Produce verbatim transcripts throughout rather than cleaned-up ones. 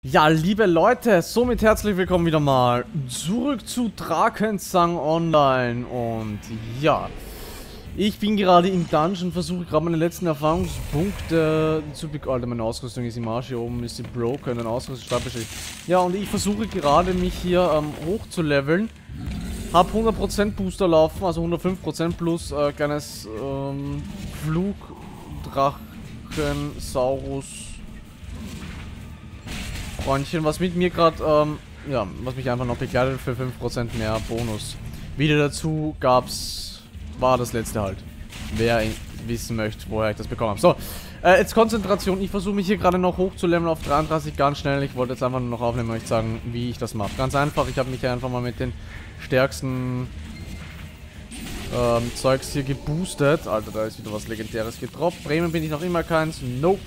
Ja, liebe Leute, somit herzlich willkommen wieder mal zurück zu Drakensang Online. Und ja, ich bin gerade im Dungeon, versuche gerade meine letzten Erfahrungspunkte zu bekommen. Alter, meine Ausrüstung ist im Arsch, hier oben ist sie broken, ein Ausrüstungsstab beschädigt. Ja, und ich versuche gerade mich hier ähm, hoch zu leveln. Hab hundert Prozent Booster laufen, also hundertfünf Prozent plus äh, kleines ähm, Flugdrachen-Saurus Freundchen, was mit mir gerade, ähm, ja, was mich einfach noch begleitet für fünf Prozent mehr Bonus. Wieder dazu gab's, war das letzte halt. Wer wissen möchte, woher ich das bekommen habe. So, äh, jetzt Konzentration. Ich versuche mich hier gerade noch hochzuleveln auf dreiunddreißig ganz schnell. Ich wollte jetzt einfach nur noch aufnehmen und euch sagen, wie ich das mache. Ganz einfach, ich habe mich hier einfach mal mit den stärksten ähm, Zeugs hier geboostet. Alter, da ist wieder was Legendäres gedroppt. Bremen bin ich noch immer keins. Nope.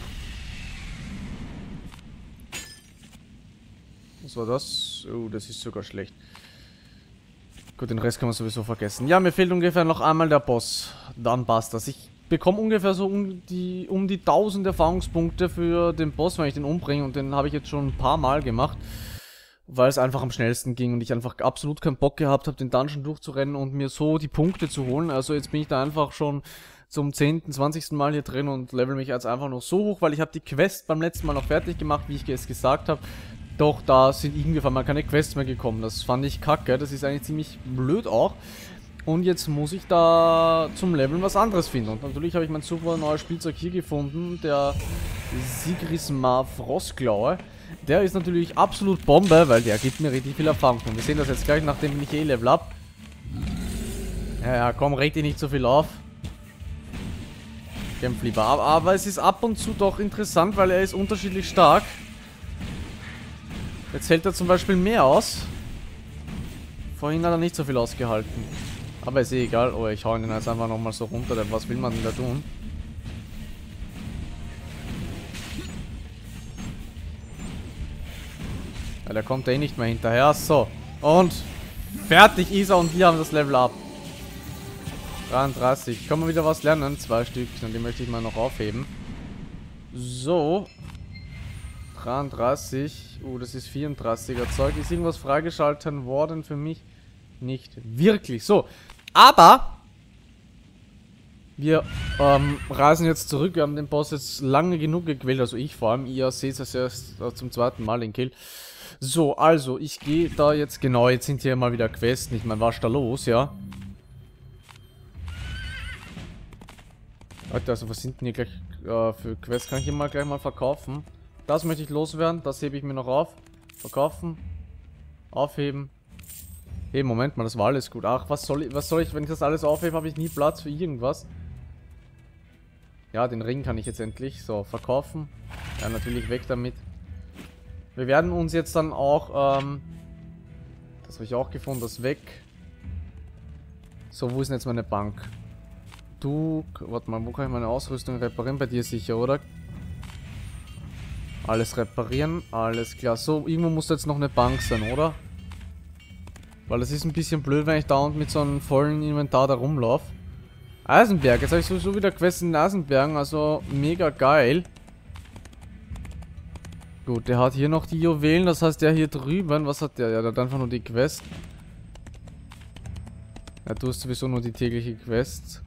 Was war das? Oh, das ist sogar schlecht. Gut, den Rest kann man sowieso vergessen. Ja, mir fehlt ungefähr noch einmal der Boss. Dann passt das. Ich bekomme ungefähr so um die, um die tausend Erfahrungspunkte für den Boss, wenn ich den umbringe. Und den habe ich jetzt schon ein paar Mal gemacht. Weil es einfach am schnellsten ging und ich einfach absolut keinen Bock gehabt habe, den Dungeon durchzurennen und mir so die Punkte zu holen. Also jetzt bin ich da einfach schon zum zehnten, zwanzigsten Mal hier drin und level mich jetzt einfach noch so hoch, weil ich habe die Quest beim letzten Mal noch fertig gemacht, wie ich es gesagt habe. Doch da sind irgendwie auf einmal keine Quests mehr gekommen. Das fand ich kacke. Das ist eigentlich ziemlich blöd auch. Und jetzt muss ich da zum Leveln was anderes finden. Und natürlich habe ich mein super neues Spielzeug hier gefunden. Der Sigrisma Frostklaue. Der ist natürlich absolut Bombe, weil der gibt mir richtig viel Erfahrung. Und wir sehen das jetzt gleich, nachdem ich eh Level ab. Ja, ja, komm, reg dich nicht so viel auf. Kämpf lieber. Aber, aber es ist ab und zu doch interessant, weil er ist unterschiedlich stark. Jetzt hält er zum Beispiel mehr aus. Vorhin hat er nicht so viel ausgehalten. Aber ist eh egal. Oh, ich hau ihn jetzt einfach nochmal so runter. Denn was will man denn da tun? Ja, der kommt eh nicht mehr hinterher. So. Und fertig ist er und wir haben das Level up. dreiunddreißig. Kann man wieder was lernen? Zwei Stück. Und die möchte ich mal noch aufheben. So. dreiunddreißig. Uh, das ist vierunddreißiger Zeug. Ist irgendwas freigeschaltet worden für mich? Nicht wirklich. So. Aber wir ähm, reisen jetzt zurück. Wir haben den Boss jetzt lange genug gequält. Also ich vor allem. Ihr seht es erst äh, zum zweiten Mal den Kill. So, also ich gehe da jetzt genau. Jetzt sind hier mal wieder Quests. Ich meine, was ist da los, ja? Alter, also was sind denn hier gleich äh, für Quests? Kann ich hier mal gleich mal verkaufen? Das möchte ich loswerden. Das hebe ich mir noch auf. Verkaufen. Aufheben. Hey, Moment mal, das war alles gut. Ach, was soll ich, was soll ich, wenn ich das alles aufhebe, habe ich nie Platz für irgendwas. Ja, den Ring kann ich jetzt endlich. So, verkaufen. Ja, natürlich weg damit. Wir werden uns jetzt dann auch, ähm, das habe ich auch gefunden, das weg. So, wo ist denn jetzt meine Bank? Du, warte mal, wo kann ich meine Ausrüstung reparieren? Bei dir sicher, oder? Alles reparieren, alles klar. So, irgendwo muss jetzt noch eine Bank sein, oder? Weil es ist ein bisschen blöd, wenn ich dauernd mit so einem vollen Inventar da rumlaufe. Eisenberg, jetzt habe ich sowieso wieder Quests in den Eisenbergen, also mega geil. Gut, der hat hier noch die Juwelen, das heißt der hier drüben, was hat der? Ja, der hat einfach nur die Quest. Ja, du hast sowieso nur die tägliche Quest.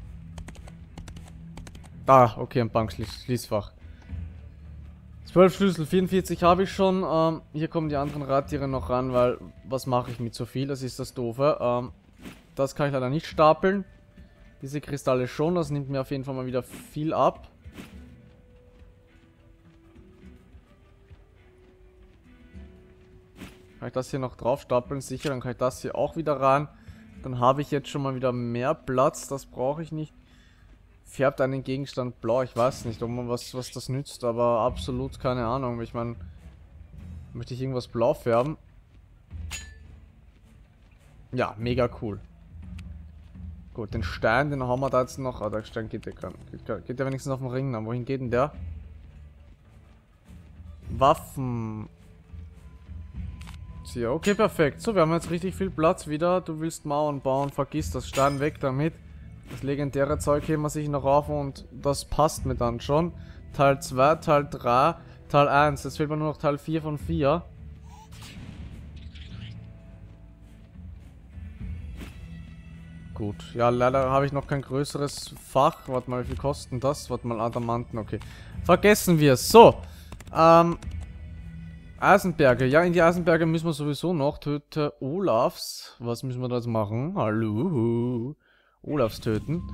Ah, okay, ein Bankschließfach. zwölf Schlüssel, vierundvierzig habe ich schon. Ähm, hier kommen die anderen Radtiere noch ran, weil was mache ich mit so viel? Das ist das Doofe. Ähm, das kann ich leider nicht stapeln. Diese Kristalle schon, das nimmt mir auf jeden Fall mal wieder viel ab. Kann ich das hier noch drauf stapeln? Sicher, dann kann ich das hier auch wieder ran. Dann habe ich jetzt schon mal wieder mehr Platz, das brauche ich nicht. Färbt einen Gegenstand blau, ich weiß nicht, ob man was, was das nützt, aber absolut keine Ahnung. Ich meine, möchte ich irgendwas blau färben? Ja, mega cool. Gut, den Stein, den haben wir da jetzt noch. Ah, der Stein geht ja gar nicht. Geht, geht ja wenigstens auf den Ring an. Wohin geht denn der? Waffen. Hier, okay, perfekt. So, wir haben jetzt richtig viel Platz wieder. Du willst Mauern bauen, vergiss das. Stein weg damit. Das legendäre Zeug heben wir sich noch auf und das passt mir dann schon. Teil zwei, Teil drei, Teil eins. Jetzt fehlt mir nur noch Teil vier von vier. Gut. Ja, leider habe ich noch kein größeres Fach. Warte mal, wie viel kosten das? Warte mal, Adamanten. Okay. Vergessen wir es. So. Ähm. Eisenberge. Ja, in die Eisenberge müssen wir sowieso noch. Töte Olafs. Was müssen wir da jetzt machen? Hallo. Olafs töten.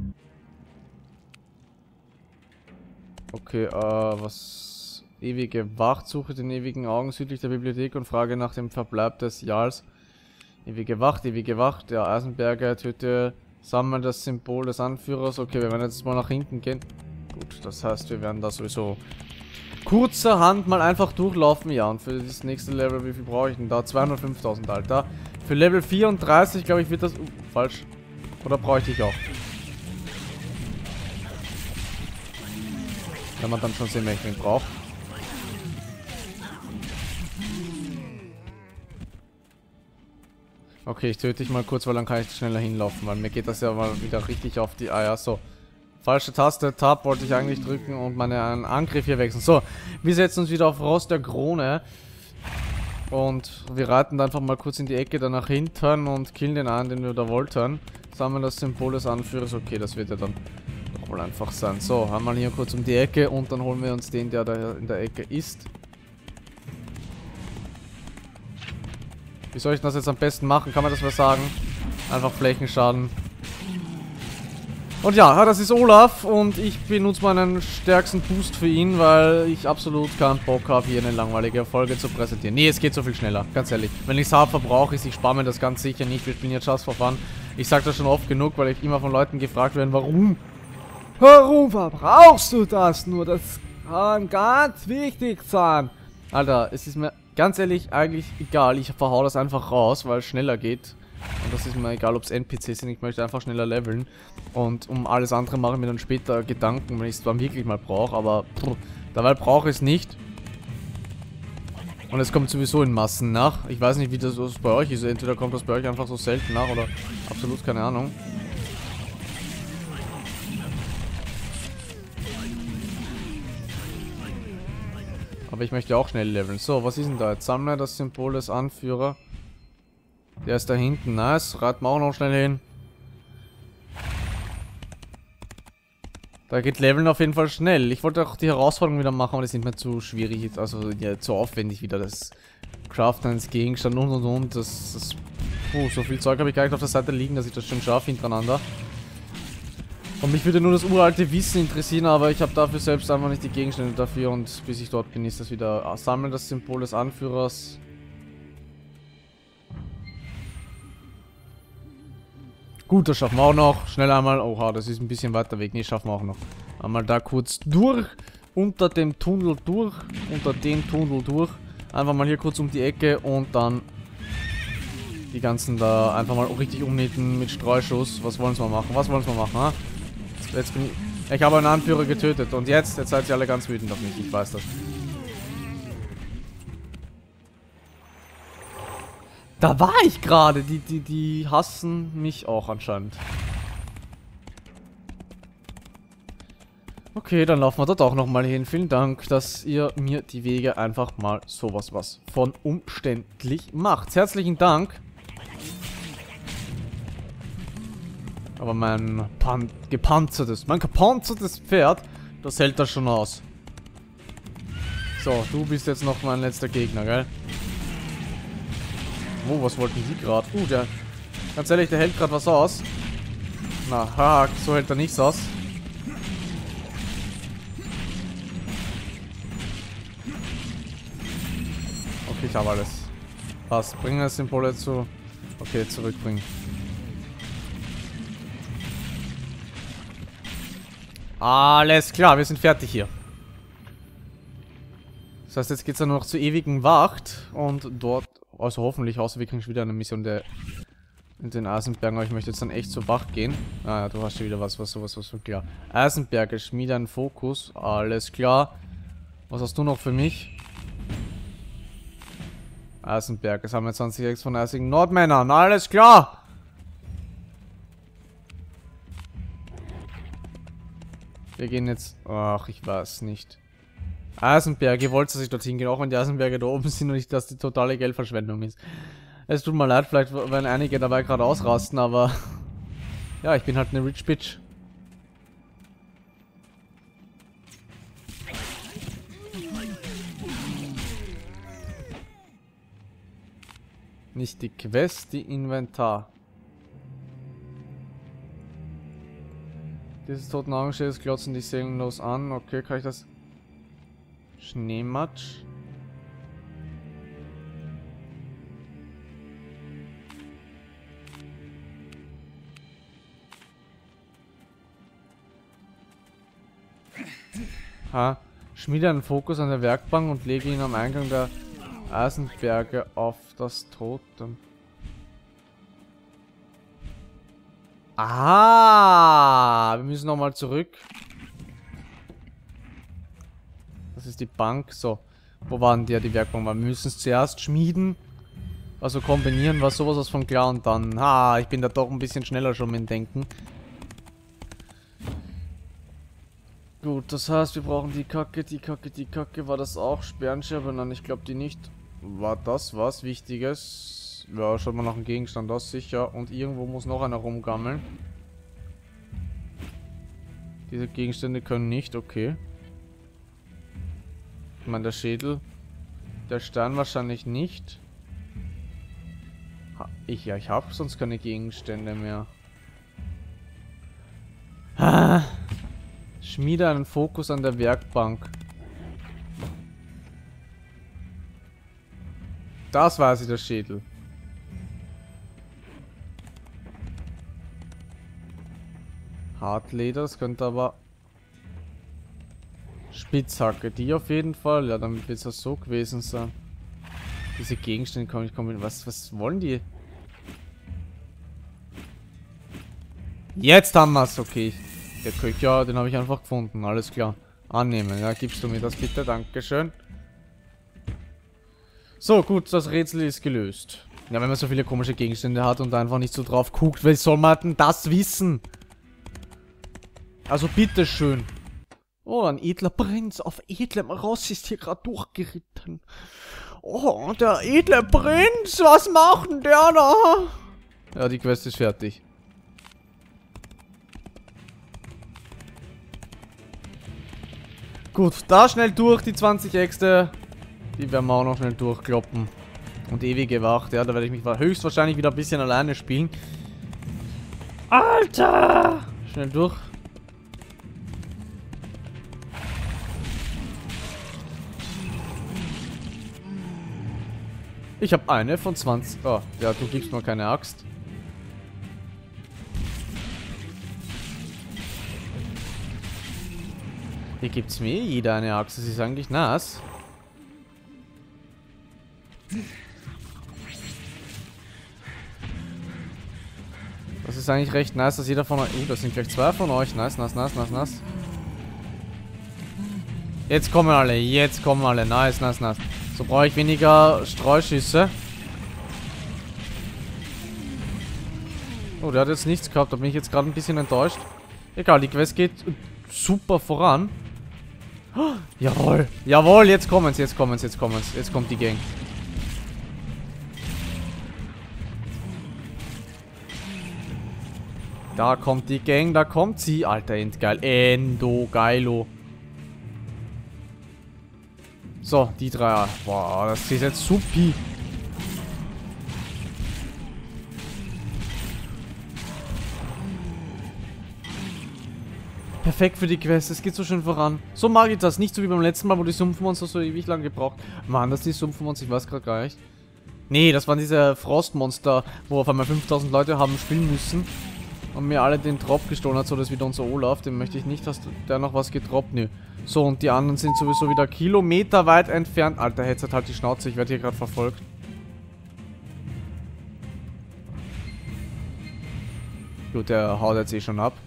Okay, äh, was... Ewige Wacht, suche den ewigen Augen südlich der Bibliothek und frage nach dem Verbleib des Jarls. Ewige Wacht, ewige Wacht, der Eisenberger, töte, sammle das Symbol des Anführers. Okay, wir werden jetzt mal nach hinten gehen. Gut, das heißt, wir werden da sowieso kurzerhand mal einfach durchlaufen. Ja, und für das nächste Level, wie viel brauche ich denn da? zweihundertfünftausend, Alter. Für Level vierunddreißig, glaube ich, wird das... Uh, falsch. Oder bräuchte ich auch? Wenn man dann schon sehen, welchen braucht. Okay, ich töte dich mal kurz, weil dann kann ich schneller hinlaufen, weil mir geht das ja mal wieder richtig auf die Eier. So, falsche Taste, Tab wollte ich eigentlich drücken und meinen Angriff hier wechseln. So, wir setzen uns wieder auf Rost der Krone. Und wir reiten da einfach mal kurz in die Ecke, dann nach hinten und killen den einen, den wir da wollten. Sammeln das Symbol des Anführers. Okay, das wird ja dann doch mal einfach sein. So, haben wir hier kurz um die Ecke und dann holen wir uns den, der da in der Ecke ist. Wie soll ich das jetzt am besten machen? Kann man das mal sagen? Einfach Flächenschaden. Und ja, das ist Olaf und ich benutze meinen stärksten Boost für ihn, weil ich absolut keinen Bock habe, hier eine langweilige Folge zu präsentieren. Nee, es geht so viel schneller, ganz ehrlich. Wenn ich es hart verbrauche, ich spare mir das ganz sicher nicht. Wir spielen jetzt Just for Fun. Ich sage das schon oft genug, weil ich immer von Leuten gefragt werde, warum? Warum verbrauchst du das nur? Das kann ganz wichtig sein. Alter, es ist mir ganz ehrlich eigentlich egal. Ich verhau das einfach raus, weil es schneller geht. Und das ist mir egal, ob es N P Cs sind. Ich möchte einfach schneller leveln. Und um alles andere mache ich mir dann später Gedanken, wenn ich es dann wirklich mal brauche. Aber pff, dabei brauche ich es nicht. Und es kommt sowieso in Massen nach. Ich weiß nicht, wie das bei euch ist. Entweder kommt das bei euch einfach so selten nach oder absolut keine Ahnung. Aber ich möchte auch schnell leveln. So, was ist denn da jetzt? Sammle das Symbol des Anführers. Der ist da hinten. Nice. Reiten wir auch noch schnell hin. Da geht Leveln auf jeden Fall schnell. Ich wollte auch die Herausforderung wieder machen, aber das ist nicht mehr zu schwierig. Also ja, zu aufwendig wieder. Das Craften eines Gegenstands und und und. Das, das puh, so viel Zeug habe ich gar nicht auf der Seite liegen, dass ich das schon schaffe hintereinander. Und mich würde nur das uralte Wissen interessieren, aber ich habe dafür selbst einfach nicht die Gegenstände dafür. Und bis ich dort bin, ist das wieder Sammeln das Symbol des Anführers. Gut, das schaffen wir auch noch. Schnell einmal. Oha, das ist ein bisschen weiter weg. Ne, schaffen wir auch noch. Einmal da kurz durch. Unter dem Tunnel durch. Unter den Tunnel durch. Einfach mal hier kurz um die Ecke und dann die ganzen da einfach mal richtig umnieten mit Streuschuss. Was wollen sie mal machen? Was wollen sie mal machen, ha? Jetzt, jetzt bin ich... Ich habe einen Anführer getötet. Und jetzt? Jetzt seid ihr alle ganz wütend auf mich. Ich weiß das. Da war ich gerade. Die, die, die hassen mich auch anscheinend. Okay, dann laufen wir dort auch nochmal hin. Vielen Dank, dass ihr mir die Wege einfach mal sowas was von umständlich macht. Herzlichen Dank. Aber mein pan gepanzertes, mein gepanzertes Pferd, das hält das schon aus. So, du bist jetzt noch mein letzter Gegner, gell? Oh, was wollten die gerade? Uh, der... Ganz ehrlich, der hält gerade was aus. Na, haha, so hält er nichts aus. Okay, ich habe alles. Passt. Bringen das Symbol zu... Okay, zurückbringen. Alles klar, wir sind fertig hier. Das heißt, jetzt geht es dann noch zur ewigen Wacht. Und dort... Also hoffentlich, außer wir kriegen schon wieder eine Mission der in den Eisenbergen, aber ich möchte jetzt dann echt zur Wacht gehen. Ah ja, du hast schon wieder was, was sowas, was von klar. Eisenberge, schmiede einen Fokus. Alles klar. Was hast du noch für mich? Eisenberg, es haben wir zwanzig Ex von eisigen Nordmännern. Alles klar! Wir gehen jetzt... Ach, ich weiß nicht. Eisenberge, wollte sich dorthin gehen, auch wenn die Eisenberge da oben sind und nicht, dass die totale Geldverschwendung ist. Es tut mir leid, vielleicht werden einige dabei gerade ausrasten, aber ja, ich bin halt eine Rich Bitch. Nicht die Quest, die Inventar. Dieses toten Augenschädels glotzen dich seelenlos an. Okay, kann ich das... Schneematsch. Ha. Schmiede einen Fokus an der Werkbank und lege ihn am Eingang der Eisenberge auf das Totem. Ah, wir müssen nochmal zurück. Das ist die Bank. So, wo waren die, die Werkbank? Wir müssen es zuerst schmieden. Also kombinieren, war sowas von klar und dann... Ah, ich bin da doch ein bisschen schneller schon mit dem Denken. Gut, das heißt, wir brauchen die Kacke, die Kacke, die Kacke. War das auch? Sperrenscherbe? Nein, ich glaube die nicht. War das was Wichtiges? Ja, schaut mal nach dem Gegenstand aus, sicher. Und irgendwo muss noch einer rumgammeln. Diese Gegenstände können nicht, okay. Ich meine, der Schädel. Der Stein wahrscheinlich nicht. Ha, ich, ja, ich habe sonst keine Gegenstände mehr. Ah. Schmiede einen Fokus an der Werkbank. Das war sie, der Schädel. Hartleder, das könnte aber... Spitzhacke, die auf jeden Fall. Ja, dann wird es ja so gewesen sein. Diese Gegenstände kann ich kombinieren. Was, was wollen die? Jetzt haben wir es, okay. Der Köcher, den habe ich einfach gefunden. Alles klar. Annehmen. Ja, gibst du mir das bitte? Dankeschön. So, gut, das Rätsel ist gelöst. Ja, wenn man so viele komische Gegenstände hat und einfach nicht so drauf guckt, wie soll man denn das wissen? Also bitteschön. Oh, ein edler Prinz auf edlem Ross ist hier gerade durchgeritten. Oh, der edle Prinz, was macht denn der da? Ja, die Quest ist fertig. Gut, da schnell durch, die zwanzig Äxte. Die werden wir auch noch schnell durchkloppen. Und ewige Wacht, ja, da werde ich mich höchstwahrscheinlich wieder ein bisschen alleine spielen. Alter! Schnell durch. Ich habe eine von zwanzig. Oh, ja, du gibst mir keine Axt. Hier gibt's mir jeder eine Axt. Das ist eigentlich nass. Das ist eigentlich recht nice, dass jeder von euch... Oh, das sind gleich zwei von euch. Nice, nice, nice, nice, nice. Jetzt kommen alle, jetzt kommen alle. Nice, nice, nice. So brauche ich weniger Streuschüsse. Oh, der hat jetzt nichts gehabt. Da bin ich jetzt gerade ein bisschen enttäuscht. Egal, die Quest geht super voran. Oh, jawohl. Jawohl, jetzt kommen sie, jetzt kommen sie, jetzt kommen sie. Jetzt kommt die Gang. Da kommt die Gang, da kommt sie. Alter, endgeil. Endo, geilo. So, die drei. Boah, das ist jetzt supi. Perfekt für die Quest, es geht so schön voran. So mag ich das, nicht so wie beim letzten Mal, wo die Sumpfmonster so ewig lang gebraucht. Mann, das die Sumpfmonster, ich weiß gerade gar nicht. Nee, das waren diese Frostmonster, wo auf einmal fünftausend Leute haben spielen müssen. Und mir alle den Drop gestohlen hat, so das ist wieder unser Olaf. Den möchte ich nicht, hast du der noch was gedroppt? Nö. So, und die anderen sind sowieso wieder Kilometer weit entfernt. Alter, Headset, halt die Schnauze, ich werde hier gerade verfolgt. Gut, der haut jetzt eh schon ab.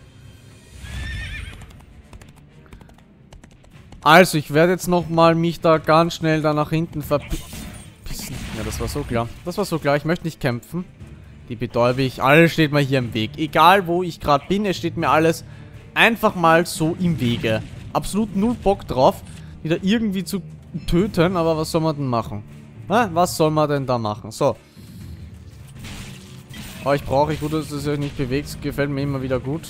Also, ich werde jetzt nochmal mich da ganz schnell da nach hinten verpissen. Ja, das war so klar. Das war so klar, ich möchte nicht kämpfen. Die betäube ich. Alles steht mir hier im Weg. Egal, wo ich gerade bin, es steht mir alles einfach mal so im Wege. Absolut null Bock drauf. wieder irgendwie zu töten, aber was soll man denn machen? Hä? Was soll man denn da machen? So. Aber ich brauche, ich gut, dass es euch nicht bewegt. Gefällt mir immer wieder gut.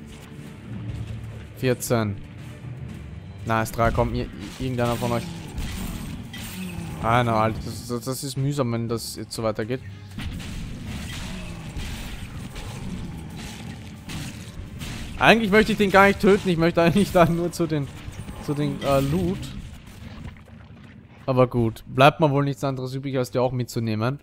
vierzehn. Nice, drei, kommt ihr, irgendeiner von euch. Ah, na, Alter, das, das, das ist mühsam, wenn das jetzt so weitergeht. Eigentlich möchte ich den gar nicht töten, ich möchte eigentlich da nur zu den, zu den äh, Loot. Aber gut, bleibt mir wohl nichts anderes übrig, als die auch mitzunehmen.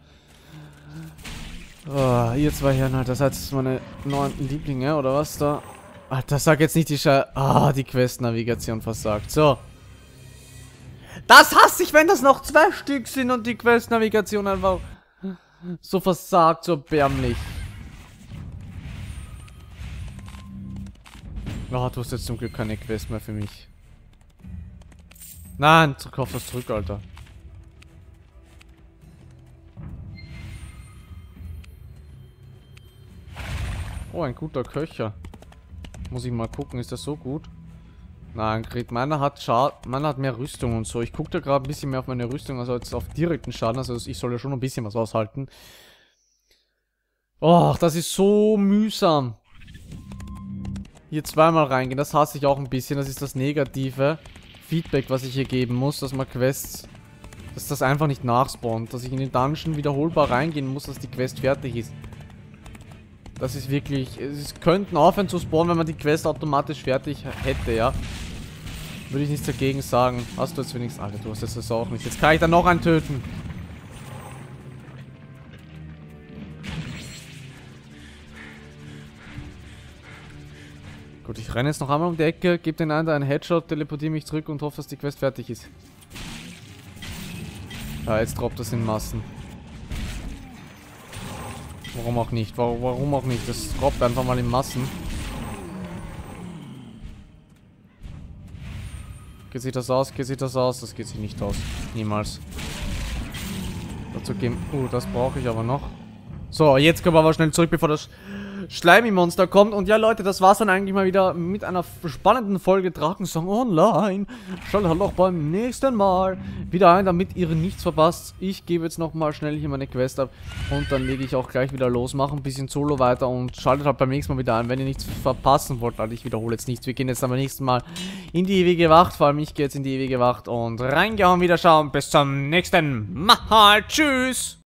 Oh, ihr zwei Herren, halt, das seid jetzt meine neuen Lieblinge, oder was da? Alter, sag jetzt nicht die Sche... Ah, die Quest-Navigation versagt. So. Das hasse ich, wenn das noch zwei Stück sind und die Quest-Navigation einfach so versagt, so erbärmlich. Oh, du hast jetzt zum Glück keine Quest mehr für mich. Nein, kauf das zurück, Alter. Oh, ein guter Köcher. Muss ich mal gucken, ist das so gut? Nein, Gret, meiner hat Schad meiner hat mehr Rüstung und so. Ich gucke da gerade ein bisschen mehr auf meine Rüstung, also jetzt auf direkten Schaden. Also ich soll ja schon ein bisschen was aushalten. Oh, das ist so mühsam. Hier zweimal reingehen, das hasse ich auch ein bisschen. Das ist das negative Feedback, was ich hier geben muss, dass man Quests, dass das einfach nicht nachspawnt. Dass ich in den Dungeon wiederholbar reingehen muss, dass die Quest fertig ist. Das ist wirklich... Es könnten aufhören zu spawnen, wenn man die Quest automatisch fertig hätte, ja. Würde ich nichts dagegen sagen. Hast du jetzt wenigstens... Alter, du hast jetzt das auch nicht. Jetzt kann ich da noch einen töten. Gut, ich renne jetzt noch einmal um die Ecke, gebe den einen einen Headshot, teleportiere mich zurück und hoffe, dass die Quest fertig ist. Ja, jetzt droppt das in Massen. Warum auch nicht? Warum, warum auch nicht? Das droppt einfach mal in Massen. Geht sich das aus? Geht sich das aus? Das geht sich nicht aus. Niemals. Dazu geben... Uh, das brauche ich aber noch. So, jetzt kommen wir aber schnell zurück, bevor das Schleimi-Monster kommt. Und ja, Leute, das war's dann eigentlich mal wieder mit einer spannenden Folge Drakensang Online. Schaltet halt auch beim nächsten Mal wieder ein, damit ihr nichts verpasst. Ich gebe jetzt nochmal schnell hier meine Quest ab und dann lege ich auch gleich wieder los, mache ein bisschen Solo weiter und schaltet halt beim nächsten Mal wieder ein, wenn ihr nichts verpassen wollt. Also ich wiederhole jetzt nichts. Wir gehen jetzt am nächsten Mal in die ewige Wacht. Vor allem ich gehe jetzt in die ewige Wacht und reingehauen, wieder schauen. Bis zum nächsten Mal. Tschüss!